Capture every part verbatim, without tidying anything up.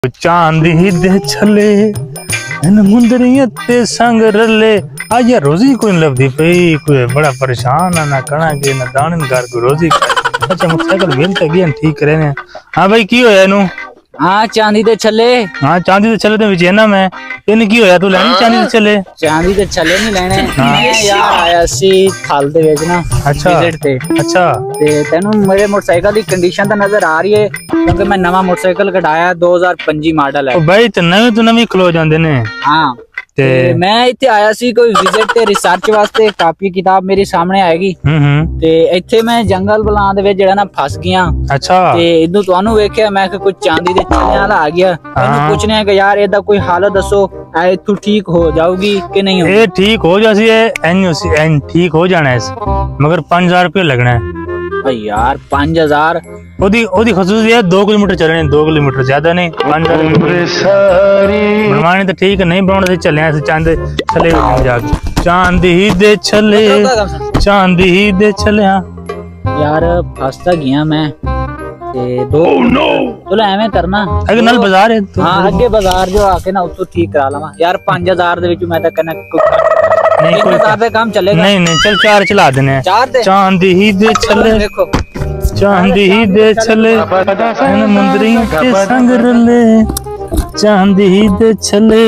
चांदी दे छले मुंदरिया ते संग रले आज यार रोजी कोई लभदी पई कोई बड़ा परेशान है ना कणा के ना दानन घर को रोजी अच्छा मोटरसाइकिल मिल त गया ठीक करे ने। हां भाई की होया नु? हां चांदी दे छले। हां चांदी दे छले ते विच है ना मैं इन की होया तू लेनी चांदी दे छले? चांदी दे छले नहीं लेने मैं यार आया सी थाल दे विच ना अच्छा विजिट ते अच्छा ते तेनु मेरे मोटरसाइकिल दी कंडीशन तो नजर आ रही है क्योंकि मैं नवा मोटरसाइकिल कढाया दो हज़ार पच्चीस मॉडल है। ओ भाई ते नवे तो नवी खलो जांदे ने। हां ते मैं इत्थे आया सी कोई विजिट ते रिसर्च वास्ते कापी किताब मेरे सामने आएगी हम्म ते इत्थे मैं जंगल बलां दे विच जेड़ा ना फस गया। अच्छा ते इदू तुहानू वेखिया मैं कि कुछ चांदी दे छले वाला आ गया इनु पूछने है कि यार एदा कोई हाल दसो ए तू ठीक हो जाओगी कि नहीं होगी? ए ठीक हो जासी है एन एन ठीक हो जाना है मगर पांच हज़ार रुपया लगना है। भाई यार पांच हज़ार ओदी ओदी खसूसियत है दो किलोमीटर चलने दो किलोमीटर ज्यादा नहीं पांच हज़ार बनवाने तो ठीक है नहीं बनाने से चले ऐसे चांदी छले जाके चांदी दे छले चांदी दे छले। हां यार फसता गया मैं ते दो चलो एवें करना अगे नाल बाजार है हां अगे बाजार जो आके ना उतो ठीक करा लवा यार पांच हज़ार दे विच मैं तो कहना नहीं कोई हज़ार दे काम चलेगा नहीं नहीं चल चार चला देने चार दे चांदी दे छले देखो चांदी दे छले मुंदरी के संग रले चांदी दे छले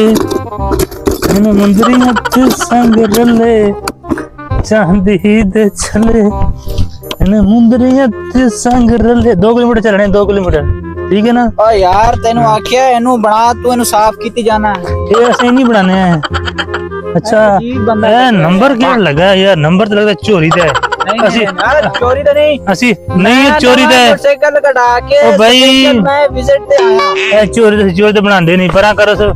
मुंदरी के संग रले चांदी दे छले मुंदरी के संग रले दो किलोमीटर चलने दो किलोमीटर ठीक है ना। ओ यार तेनु आखिया एनु बना तू एनु साफ कीती जाना ये ऐसे नहीं बनाने हैं। अच्छा ए नंबर क्या लगा यार नंबर तो लगता चोरी दा है असि यार चोरी तो नहीं असि नहीं चोरी दा मोटरसाइकिल कटा के ओ भाई मैं विजिट ते आया ए चोरी तो चोरी तो बनांदे नहीं परा करो सो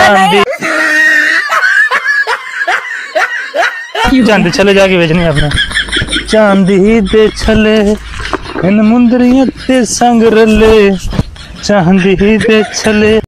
चांदी छले जाके बेचने अपने चांदी दे छले इन मुंदरियां ते संग रले चांदी दे छले।